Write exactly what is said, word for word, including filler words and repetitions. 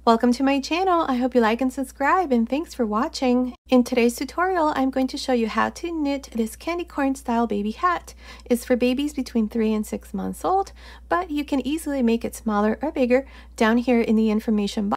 Welcome to my channel. I hope you like and subscribe, and thanks for watching. In today's tutorial, I'm going to show you how to knit this candy corn style baby hat. It's for babies between three and six months old, but you can easily make it smaller or bigger. Down here in the information